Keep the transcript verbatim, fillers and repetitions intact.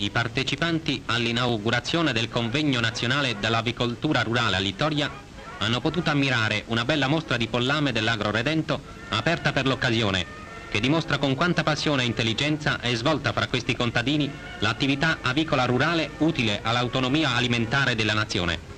I partecipanti all'inaugurazione del convegno nazionale dell'avicoltura rurale a Littoria hanno potuto ammirare una bella mostra di pollame dell'Agro Redento aperta per l'occasione, che dimostra con quanta passione e intelligenza è svolta fra questi contadini l'attività avicola rurale utile all'autonomia alimentare della nazione.